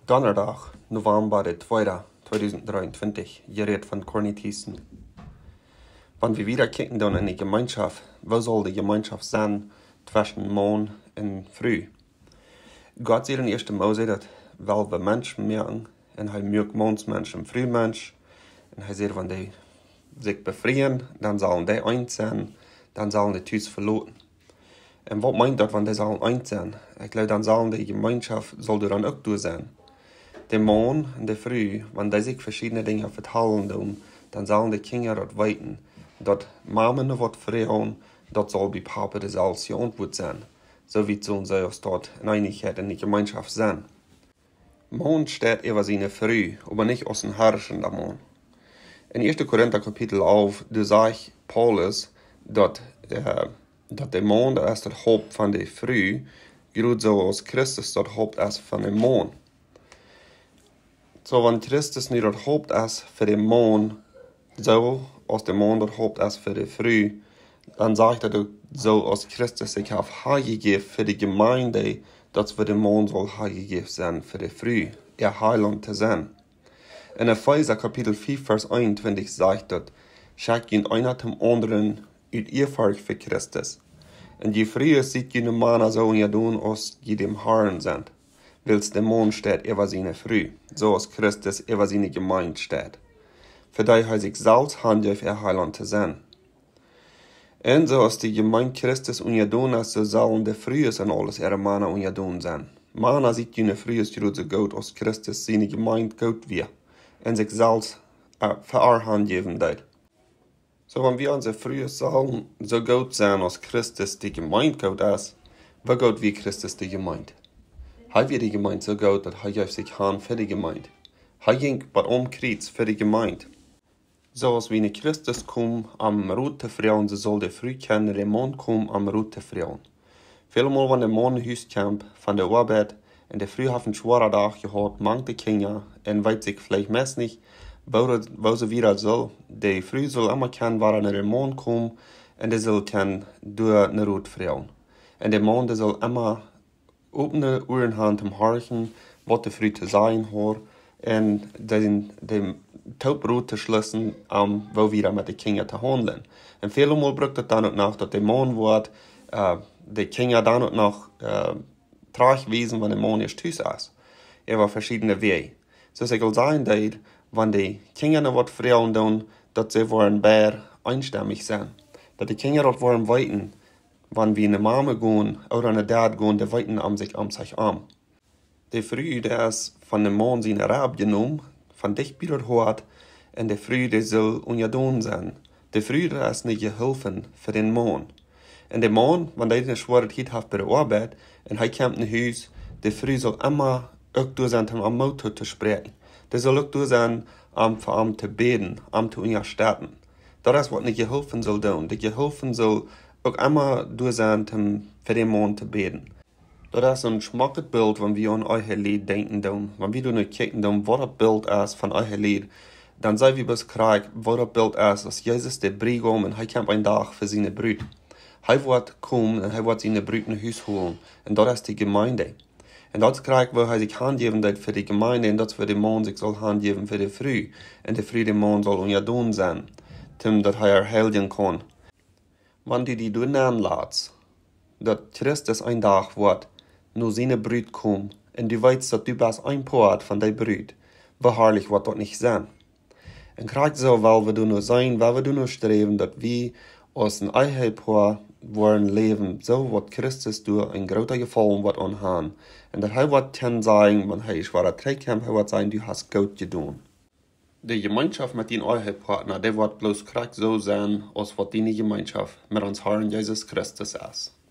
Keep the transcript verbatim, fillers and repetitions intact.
Donderdag, November de tweede, tweeduizend drieëntwintig, gereed van Corny Thiessen. Wanneer we wieder kijken dan in die Gemeinschaft, wo soll die Gemeinschaft sein zwischen Morgen und Früh? Gott sagt in eerste Mose dat wel we Menschen merken, en hij merkt morgens en Frühmensch, en hij zegt, wanneer die sich befreien, dann sollen die eins sein, dann sollen die Tüß verloten. En wat meint dat, wanneer die sollen eins sein? Ich glaube, dann sollen die Gemeinschaft, soll du dann auch du sein. Der Morgen und der Früh, wenn die sich verschiedene Dinge vertellen tun, dann sollen die Kinder dort weiten, dort Mama wird freuen, dort soll bei Papa das alles geantwortet sein. So wie sollen sie uns dort in Einigkeit in die Gemeinschaft sein. Morgen steht über seine Früh, aber nicht aus dem Herrschen der Morgen. In ersten Korinther Kapitel elf, da sagt Paulus, dass, äh, dass der Morgen das ist das Haupt von der Früh, gerade so als Christus das Haupt ist von dem Morgen. So, wenn Christus nicht das Haupt ist für den Mond, so als der Mond das Haupt ist für die Früh, dann sagt er so, als Christus sich auf hergegeben für die Gemeinde, dass für den Mond soll hergegeben sein für die Früh, ihr Heiland zu sein. In Epheser Kapitel vier, Vers einundzwanzig sagt dort, schickt ihn einer zum anderen ut ihr Volk für Christus. Und je früher sieht jene Männer so und ja tun, als die dem Herrn sind. Wills der Mond steht über seine Früh, so als Christus über seine Gemeinde steht. Für die er sich selbst handelt, ihr Heiland zu sein. Und so als die Gemeinde Christus und ihr tun ist, so sollen die Frühes und alles ihre Männer und ihr tun sein. Männer sieht jene Frühes gerade so gut, als Christus seine Gemeinde gut wird und sich selbst äh, verarhandelt wird. So wenn wir unsere Frühes sollen so gut sein, als Christus die Gemeinde gut ist, wie gut wie Christus die Gemeinde. Hij wird die Gemeinde so gut, dass hij sich hand für die Gemeinde. Hij ging bei umkreuz für die Gemeinde. So als wie Christus kommt am rote Frauen, so soll der früh kennen, der Mond kommt am rote Frauen. Vielmal, wenn der Mond in Huis kommt, von der Arbeit, und der früh hat einen schweren Tag gehabt, manche Kinder, und weiß sich vielleicht meist nicht, wo, wo sie wieder soll. Der früh soll immer kennen, wann der Mond kommt, und der soll kennen durch eine rote Frauen. Und der Mond der soll immer opene Ohren haben zum Horchen, was der früh zu sein hat, und den, den Taubrot zu schließen, um, wo wieder mit den Kindern zu handeln. Und viele Mal braucht es dann und nach, dass der Mond wird, äh, die Kinder dann und nach, äh, traurig gewesen, wenn der Mond erst Tüß ist. Über verschiedene Wege. So es soll sein, dass, wenn die Kinder noch was fragen tun, dass sie wollen mehr einstimmig sein. Dass die Kinder dort wollen weiten, wenn wir eine Mama gehen oder eine Dad gehen, die weiten um sich um sich um. Der Früh, der ist von dem Mond seine Rab genommen, von dich bietet hat, und der Früh, der soll unjadon sein. Der Früh, der ist nicht geholfen für den Mond. Und der Mond, wenn der eine Schwierigkeit hat bei der Arbeit, und er kommt in Haus, der Früh soll immer auch durch sein, um am Motor zu sprechen. Der soll auch durch sein, um für ihn zu beten, um zu unterstützen. Das ist, was nicht geholfen soll tun. Der geholfen soll auch immer durch sein, um für den Mond zu beten. Das ist ein schmackes Bild, wenn wir an euer Lied denken. Wenn wir nicht kicken, was das Bild ist von euer Lied, dann sei wir bis krieg, was das Bild ist, dass Jesus der Bräutigam und er kommt einen Tag für seine Brüder. Er wird kommen und er wird seine Brüder nach Hause holen. Und das ist die Gemeinde. Und das krieg, wo er sich handgeben wird für die Gemeinde, und das für den Mann sich soll handgeben für die Früh. Und der Früh, der Mann soll unjadon sein, damit er erhelden kann. Wenn du die du anlässt, dass Christus ein Tag wird, nur seine Brüder kommen, und du weißt, dass du bist ein Part von deiner Brüder, wie herrlich wird das nicht sein. Und gerade so, weil wir nur sein, weil wir nur streben, dass wir aus einem Einheitpaar wollen leben, so wird Christus durch ein großer Gefallen wird anhaben. Und dass er wird dann sagen, wenn er schwerer Trägkämpfer, er wird sagen, du hast gut getan. Die Gemeinschaft mit den Einheitpartnern, der wird bloß gerade so sein, als was die Gemeinschaft mit uns Herrn Jesus Christus ist.